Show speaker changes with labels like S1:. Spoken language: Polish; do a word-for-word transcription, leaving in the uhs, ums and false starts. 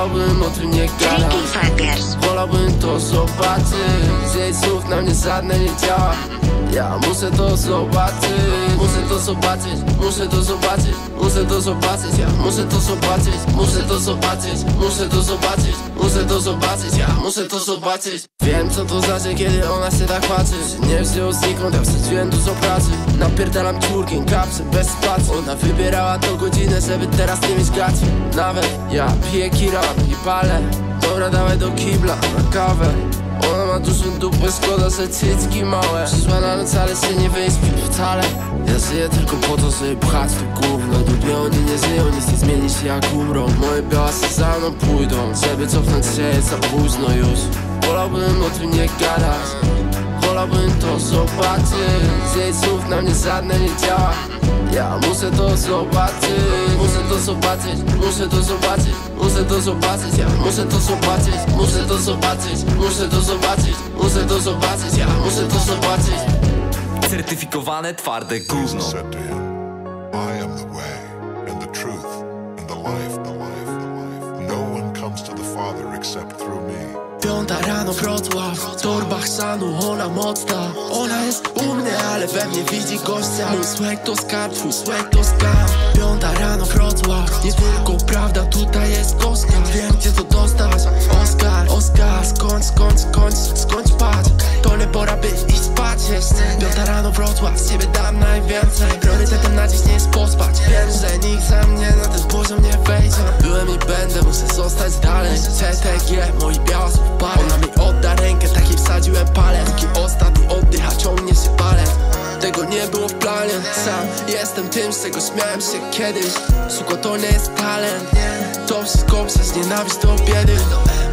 S1: Wolałbym o tym nie gadać, wolałbym to zobaczyć. Z jej słów na mnie żadne nie działa. Ja muszę to zobaczyć, muszę to zobaczyć, muszę to zobaczyć, muszę to zobaczyć, ja muszę to zobaczyć, muszę to zobaczyć, muszę to zobaczyć, muszę to zobaczyć, ja muszę to zobaczyć. Wiem co to znaczy, kiedy ona się tak patrzy, że nie wzięło znikąd, ja przeżyłem dużo pracy. Napierdalam ciurkiem, kapsy, bez spacji. Ona wybierała tą godzinę, żeby teraz nie mieć gaci. Nawet ja piję kiran i palę. Dobra, dawaj do kibla, na kawę. Ona ma dużą dupę, szkoda, że cycki małe. Przyszła na noc, ale się nie wyśpi wcale. Ja żyję tylko po to, żeby pchać to gówno. Dupie oni nie żyją, nic nie zmieni się jak umrą. Moje białasy za mną pójdą, żeby cofnąć się jest za późno już. Wolałbym o tym nie gadać, wolałbym to zobaczyć. Z jej słów na mnie żadne nie działa. Ja muszę to zobaczyć, muszę to zobaczyć, muszę to zobaczyć, muszę to zobaczyć, ja muszę to zobaczyć, muszę to zobaczyć, muszę to zobaczyć, muszę to zobaczyć, ja muszę to zobaczyć.
S2: Certyfikowane twarde gówno.
S3: I am the way and the truth and the life, the life, the life. No one comes to the Father except through me.
S1: Piąta rano Wrocław, w torbach szanu, ona mocna. Ona jest u mnie, ale we mnie widzi gościa. Mój swag to skarb, twój swag to skam. Piąta rano Wrocław, nie tylko prawda, tutaj jest goska. Wiem gdzie to dostać, Oskar, Oskar. Skończ, skończ, skończ, skończ patrz. To nie pora by iść spać jeszcze. Piąta rano Wrocław, z ciebie dam najwięcej. Priorytetem na dziś nie jest pospać. Wiem, że nikt za mnie na ten poziom nie wejdzie. Byłem i będę, muszę zostać dalej. C T G, moi białasy. Ona mi odda rękę, takiej wsadziłem palec. Taki ostatni oddych, a ciągnie się palec. Tego nie było w planie. Sam jestem tym, z czego śmiałem się kiedyś. Suko, to nie jest talent. To wszystko przez nienawiść do biedy.